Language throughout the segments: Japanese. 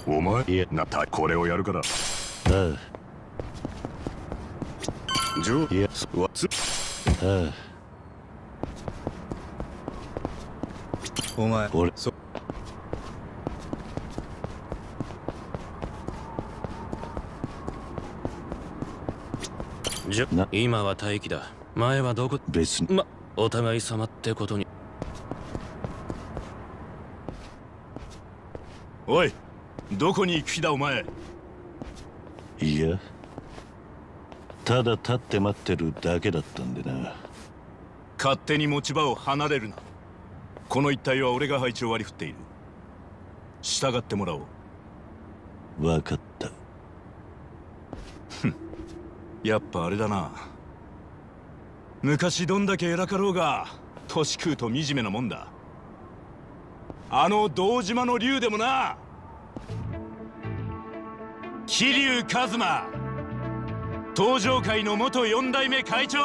お前いやなたこれをやるから。ああ。 いやわつ。 ああ。 お前俺今は待機だ。前はどこ別にお互い様ってことに。 おい、どこに行く気だお前。 いや、ただ立って待ってるだけだったんでな。 勝手に持ち場を離れるな。この一帯は俺が配置を割り振っている。従ってもらおう。 分かった。 やっぱあれだな。昔どんだけ偉かろうが年食うと惨めなもんだ。あの堂島の竜でもな、桐生一馬、東上会の元4代目会長。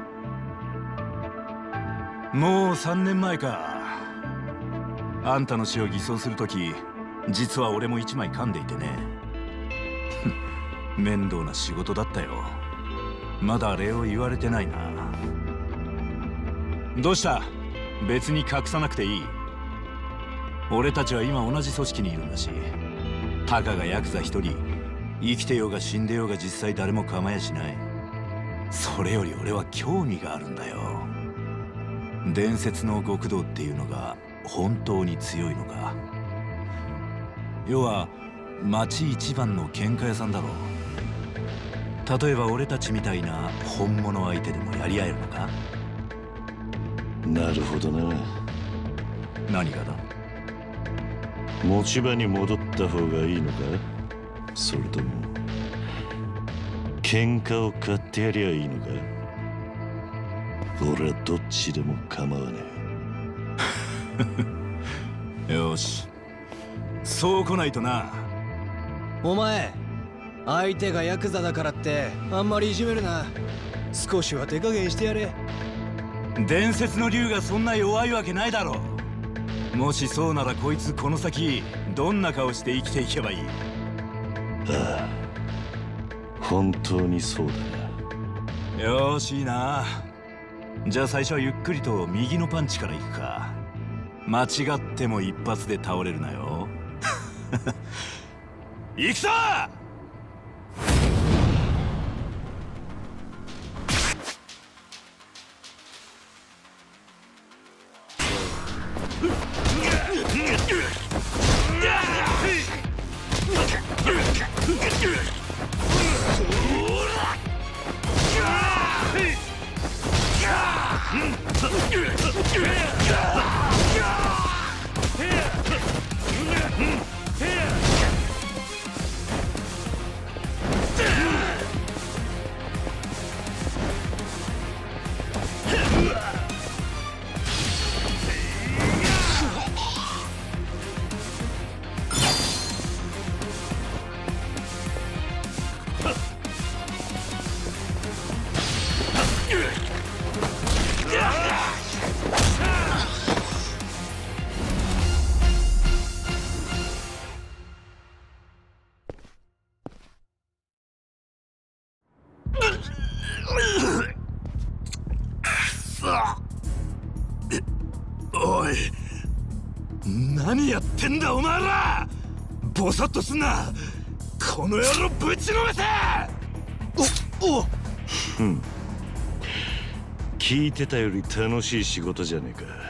もう3年前か。あんたの死を偽装するとき、実は俺も1枚噛んでいてね。面倒な仕事だったよ。まだ礼を言われてないな。どうした？別に隠さなくていい。俺たちは今同じ組織にいるんだし、たかがヤクザ一人、生きてようが死んでようが実際誰も構えやしない。それより俺は興味があるんだよ。伝説の極道っていうのが本当に強いのか。要は町一番の喧嘩屋さんだろう。例えば俺たちみたいな本物相手でもやり合えるのか。 なるほどな。 何がだ。 持ち場に戻った方がいいのか、それとも喧嘩を買ってやりゃいいのか。俺はどっちでも構わねえ。よし、そう来ないとな。 お前、相手がヤクザだからってあんまりいじめるな。少しは手加減してやれ。 伝説の竜がそんな弱いわけないだろう。もしそうならこいつこの先どんな顔して生きていけばいい。 ああ、本当にそうだな。よーし、いいな。じゃあ最初はゆっくりと右のパンチからいくか。間違っても一発で倒れるなよ。行くぞ。おい、何やってんだお前ら。ボサッとすんな。この野郎ぶちのめせ。 聞いてたより楽しい仕事じゃねえか。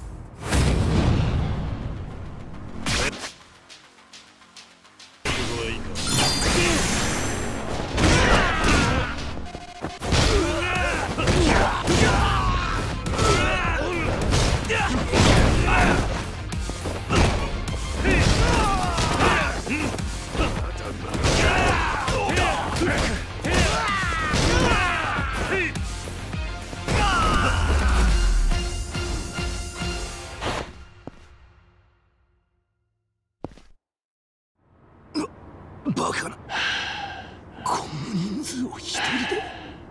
バカな。この人数を一人で。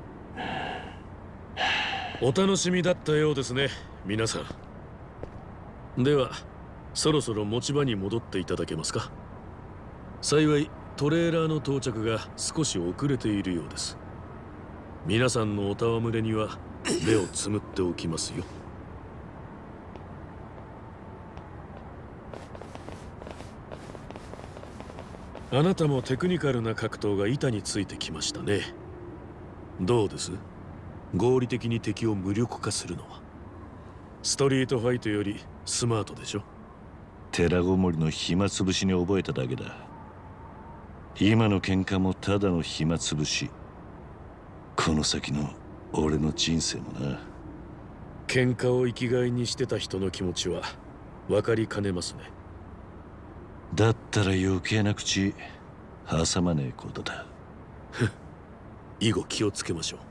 お楽しみだったようですね、皆さん。ではそろそろ持ち場に戻っていただけますか。 幸いトレーラーの到着が少し遅れているようです。皆さんのお戯れには目をつむっておきますよ。あなたもテクニカルな格闘が板についてきましたね。どうです？合理的に敵を無力化するのは。ストリートファイトよりスマートでしょ。 寺ごもりの暇つぶしに覚えただけだ。今の喧嘩もただの暇つぶし。この先の俺の人生もな。 喧嘩を生きがいにしてた人の気持ちは分かりかねますね。 だったら余計な口挟まねえことだ。 以後気をつけましょう。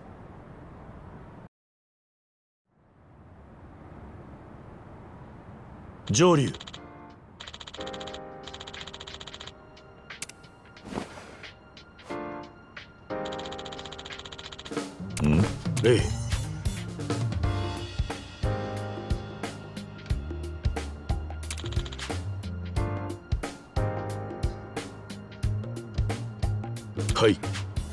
上流。ええ。はい。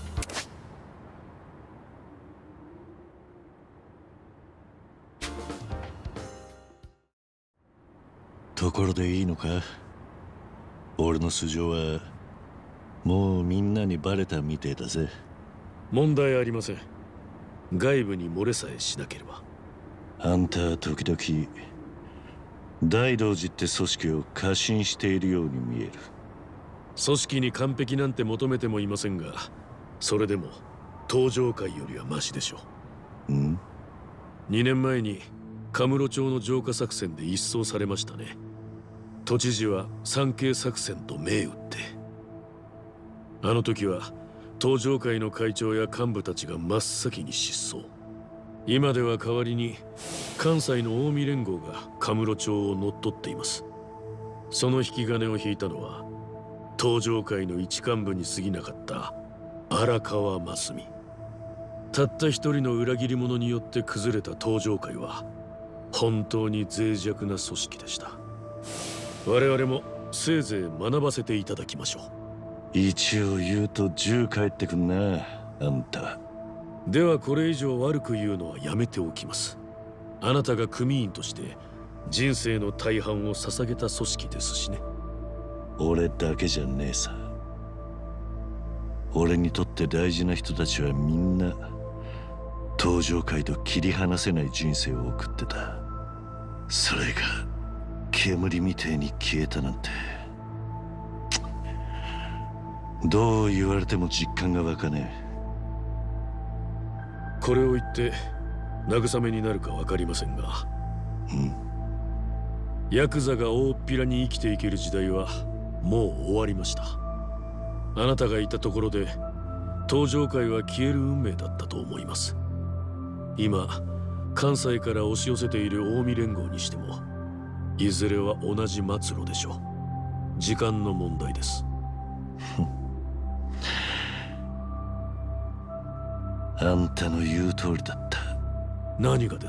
ところでいいのか？俺の素性はもうみんなにバレたみてえだぜ。 問題ありません。外部に漏れさえしなければ。 あんたは時々大道寺って組織を過信しているように見える。 組織に完璧なんて求めてもいませんが、それでも東上界よりはマシでしょう。2年前にカムロ町の浄化作戦で一掃されましたね。都知事は三景作戦と銘打って。あの時は東上界の会長や幹部たちが真っ先に失踪。今では代わりに関西の近江連合がカムロ町を乗っ取っています。その引き金を引いたのは東上界の一幹部に過ぎなかった荒川真澄。たった一人の裏切り者によって崩れた東上界は本当に脆弱な組織でした。我々もせいぜい学ばせていただきましょう。 一応言うと銃返ってくんな、あんた。 ではこれ以上悪く言うのはやめておきます。あなたが組員として人生の大半を捧げた組織ですしね。 俺だけじゃねえさ。俺にとって大事な人たちはみんな東上界と切り離せない人生を送ってた。それが煙みてえに消えたなんて、どう言われても実感が湧かねえ。 これを言って慰めになるか分かりませんが、ヤクザが大っぴらに生きていける時代はもう終わりました。あなたがいたところで東上界は消える運命だったと思います。今関西から押し寄せている近江連合にしてもいずれは同じ末路でしょう。時間の問題です。 あんたの言う通りだった。 何がです？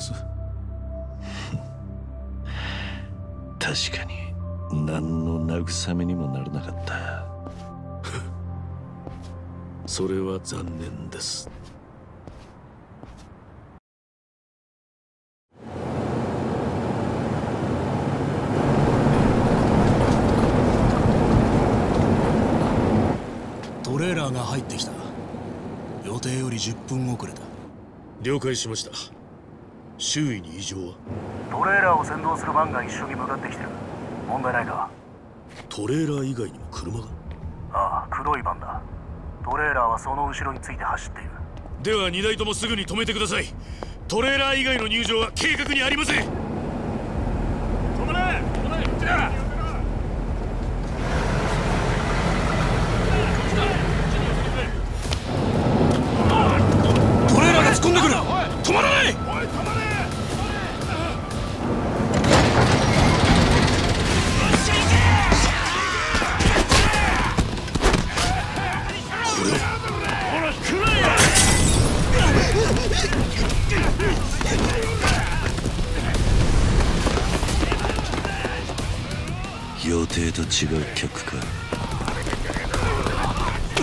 確かに何の慰めにもならなかった。 それは残念です。 トレーラーが入ってきた。予定より10分遅れだ。 了解しました。周囲に異常は？ トレーラーを先導するバンが一緒に向かってきてる。問題ないか？ トレーラー以外にも車が？ ああ、黒いバンだ。トレーラーはその後ろについて走っている。 では2台ともすぐに止めてください。トレーラー以外の入場は計画にありません。 止まれ！止まれ！こっちだ！ トレーラーが突っ込んでくる！止まらない！おい、止まれ！ 予定と違う客か。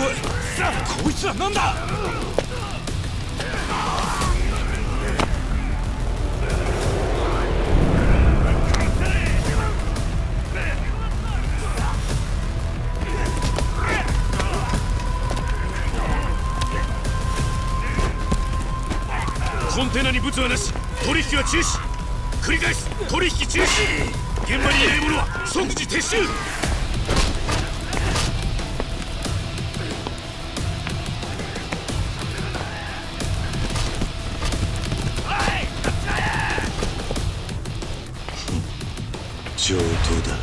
こいつらなんだ。 コンテナに物はなし、取引は中止。繰り返す、取引中止。現場にいない者は即時撤収。 上等だ。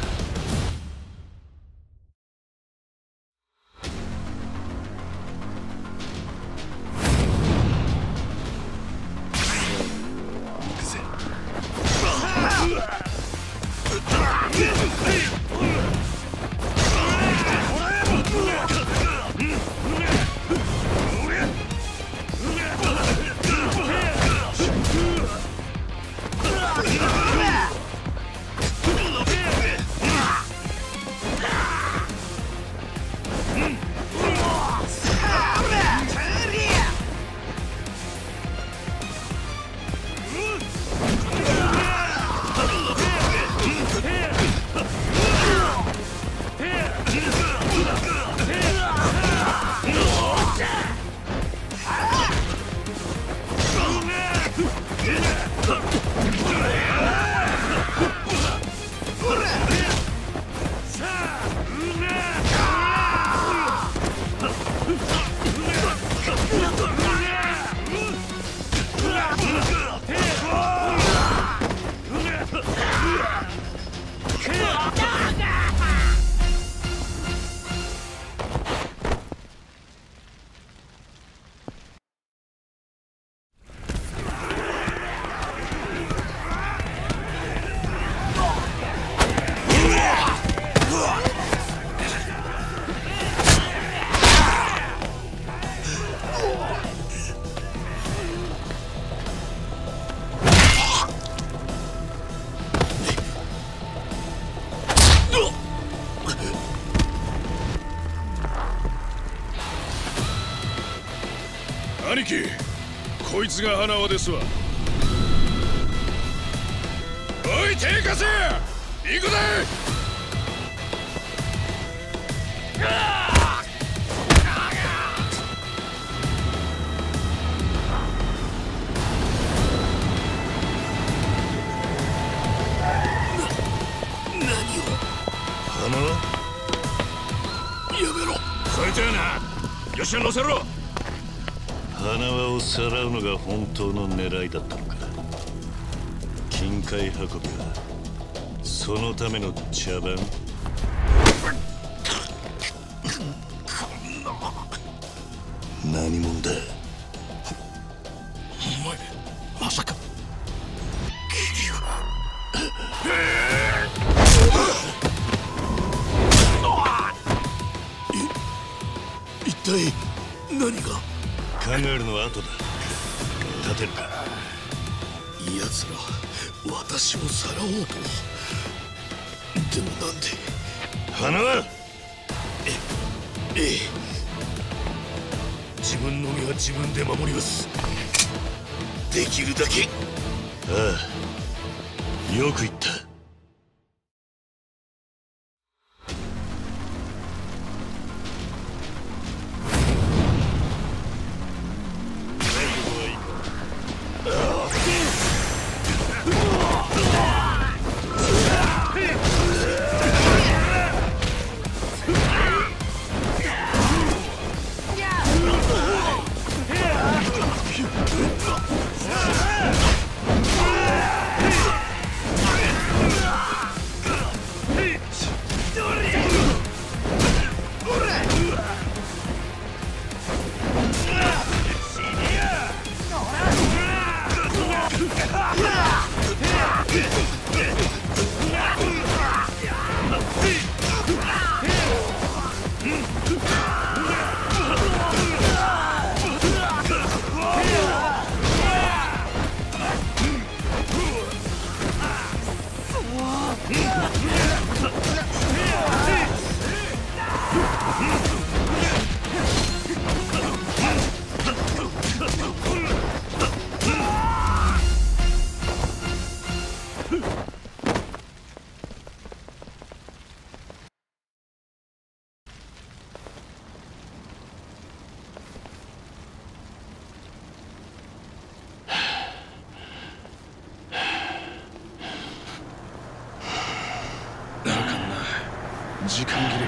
兄貴、こいつが花輪ですわ。おい、手貸せ！行くぜ！何を？ 花輪？ やめろ。そいつやな。よっしゃ、乗せろ。 花輪をさらうのが本当の狙いだったのか。金塊運びはそのための茶番。何者だ？ お前、まさか一体何が？ 考えるのは後だ。立てるか？ 奴ら私をさらおうと。でもなんで？ 花輪！ ええ、自分の身は自分で守ります。できるだけ。 ああ、よく言った。 時間切れ。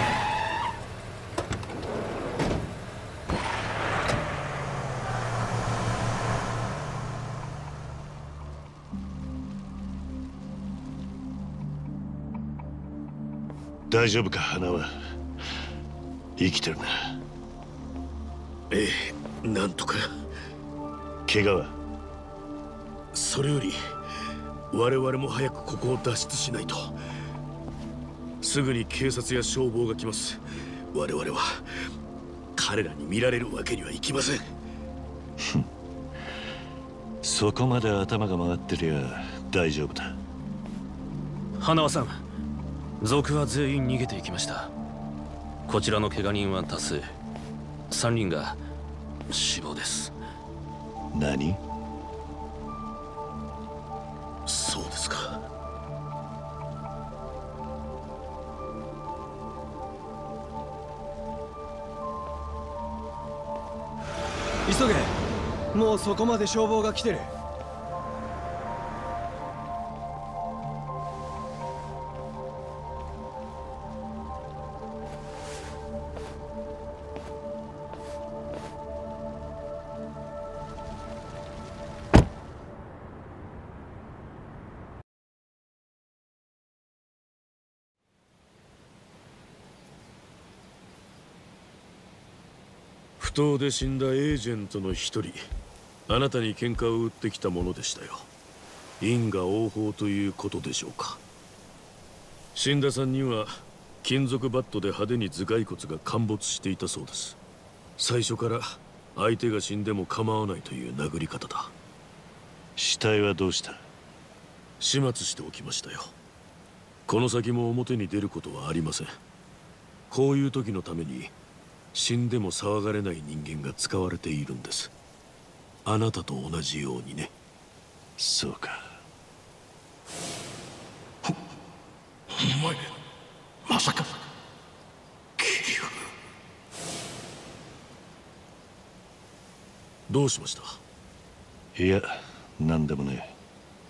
大丈夫か花は。生きてるな。 ええ、なんとか。 怪我は？ それより我々も早くここを脱出しないと。すぐに警察や消防が来ます。我々は彼らに見られるわけにはいきません。 そこまで頭が回ってりゃ大丈夫だ。 花輪さん、族は全員逃げていきました。こちらの怪我人は多数。3人が死亡です。 何？ そうですか。 急げ。もうそこまで消防が来てる。 不当で死んだエージェントの一人、あなたに喧嘩を売ってきたものでしたよ。因果応報ということでしょうか。死んだ3人は金属バットで派手に頭蓋骨が陥没していたそうです。最初から相手が死んでも構わないという殴り方だ。 死体はどうした？ 始末しておきましたよ。この先も表に出ることはありません。こういう時のために死んでも騒がれない人間が使われているんです。あなたと同じようにね。 そうか。 お前、まさか桐生。 どうしました？ いや、何でもねえ。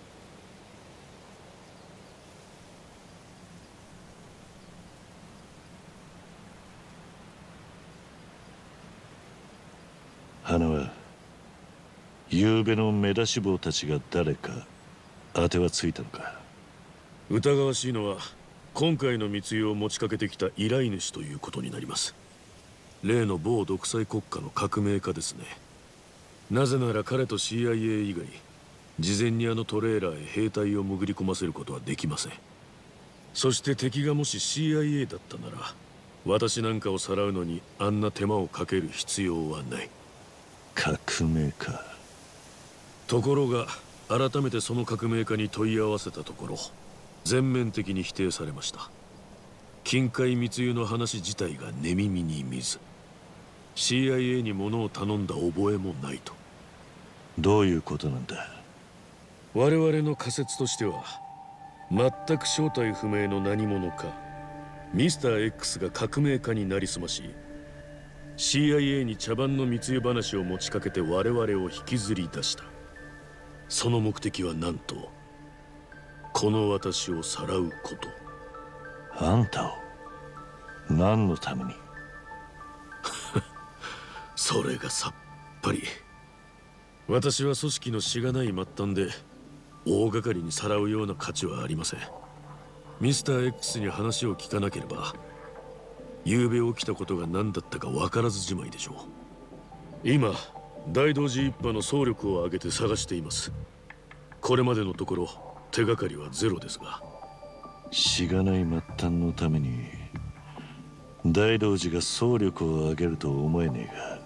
花は、昨べの目出し坊たちが誰か当てはついたのか？ 疑わしいのは今回の密輸を持ちかけてきた依頼主ということになります。例の某独裁国家の革命家ですね。なぜなら彼と CIA 以外、事前にあのトレーラーへ兵隊を潜り込ませることはできません。そして敵がもし CIA だったなら、私なんかをさらうのにあんな手間をかける必要はない。 革命か。 ところが改めてその革命家に問い合わせたところ、全面的に否定されました。金塊密輸の話自体が寝耳に見ず、 CIA に物を頼んだ覚えもないと。 どういうことなんだ？ 我々の仮説としては、全く正体不明の何者かミスター X が革命家になりすまし、 CIA に茶番の密輸話を持ちかけて我々を引きずり出した。その目的はなんと、この私をさらうこと。 あんたを何のために？ それがさっぱり。私は組織のしがない末端で大掛かりにさらうような価値はありません。ミスター X に話を聞かなければ、昨べ起きたことが何だったか分からずじまいでしょう。今大同寺一派の総力を挙げて探しています。これまでのところ手がかりはゼロですが。 しがない末端のために大同寺が総力を挙げると思えねえが。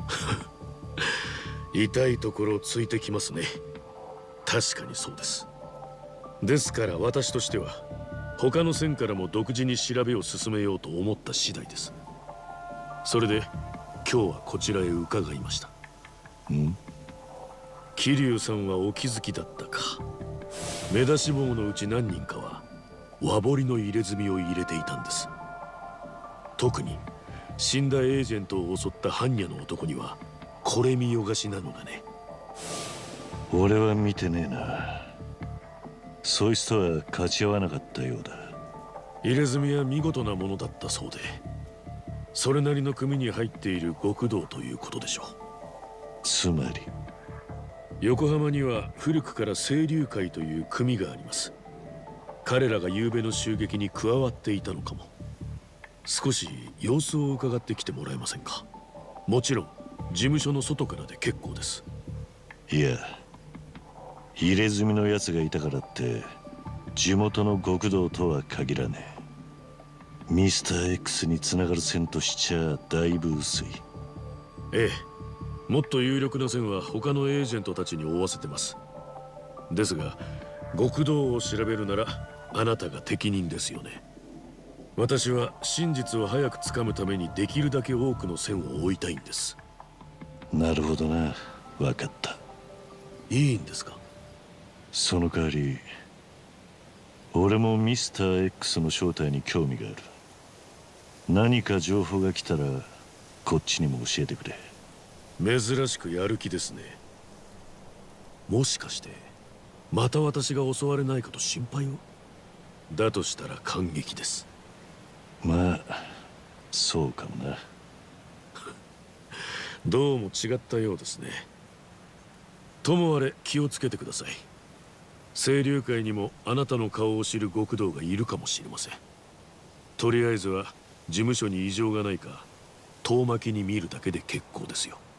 痛いところをついてきますね。確かにそうです。ですから私としては他の線からも独自に調べを進めようと思った次第です。それで今日はこちらへ伺いました。 ん？ 桐生さんはお気づきだったか。 目出し帽のうち何人かは和彫りの入れ墨を入れていたんです。特に死んだエージェントを襲った般若の男にはこれ見よがしなのがね。 俺は見てねえな。そいつとは勝ち合わなかったようだ。 入れ墨は見事なものだったそうで、それなりの組に入っている極道ということでしょう。 つまり横浜には古くから清流会という組があります。彼らが昨夜の襲撃に加わっていたのかも。少し様子を伺ってきてもらえませんか。もちろん事務所の外からで結構です。 いや、入れ墨のやつがいたからって地元の極道とは限らねえ。ミスター X につながる線としちゃだいぶ薄い。 ええ、もっと有力な線は他のエージェントたちに追わせてます。ですが極道を調べるならあなたが適任ですよね。私は真実を早くつかむためにできるだけ多くの線を追いたいんです。 なるほどな、分かった。 いいんですか。 その代わり俺もミスター X の正体に興味がある。何か情報が来たらこっちにも教えてくれ。 珍しくやる気ですね。もしかしてまた私が襲われないかと心配を。だとしたら感激です。 まあそうかもな。 どうも違ったようですね。ともあれ気をつけてください。清流会にもあなたの顔を知る極道がいるかもしれません。とりあえずは事務所に異常がないか遠巻きに見るだけで結構ですよ。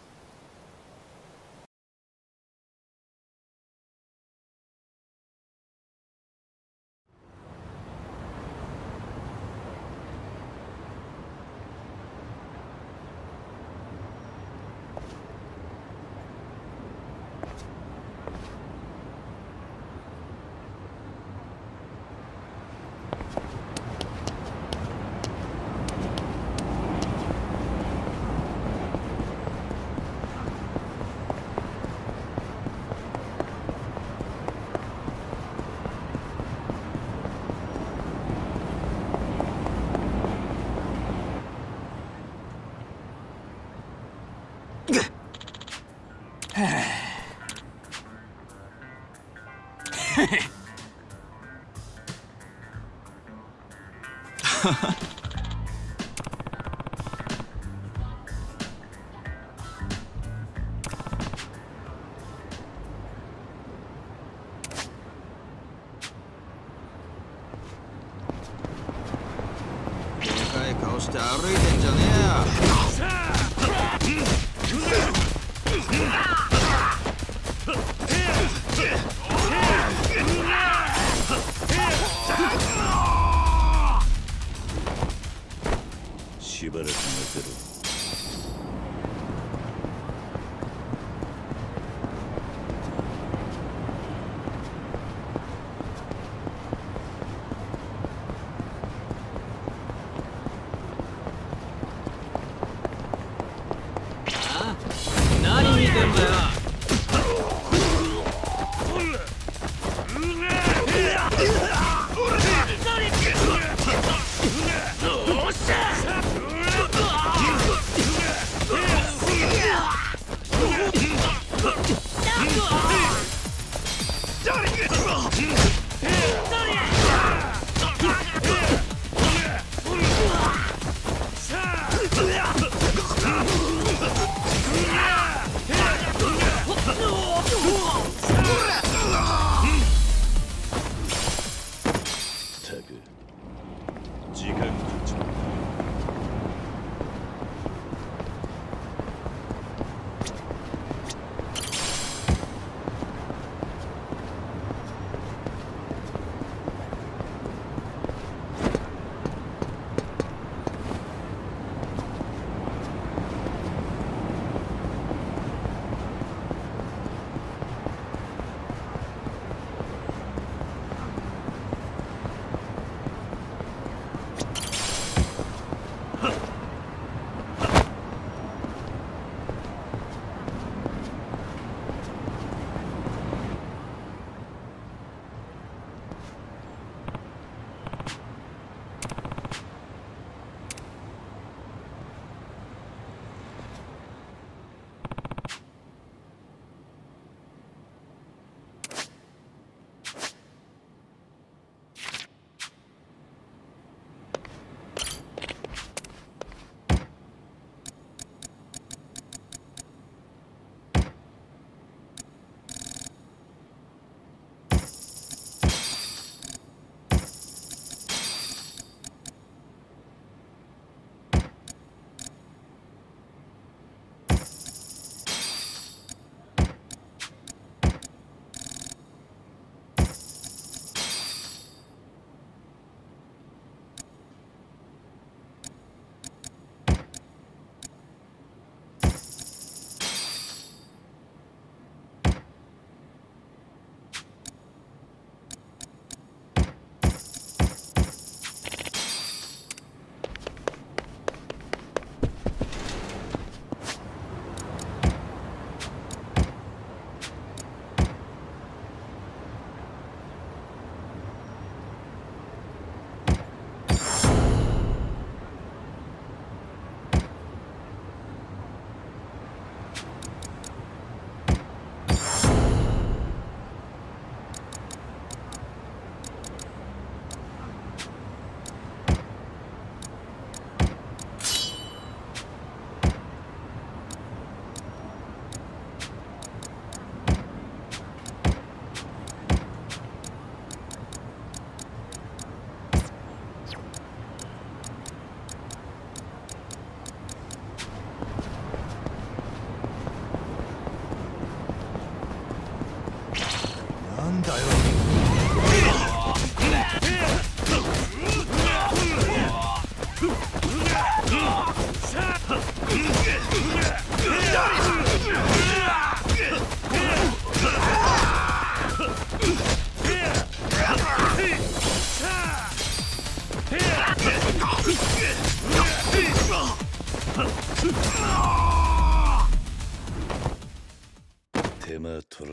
でかい顔して歩いてんじゃねしばらく寝てろ。 何見てんだよ。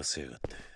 せやがって。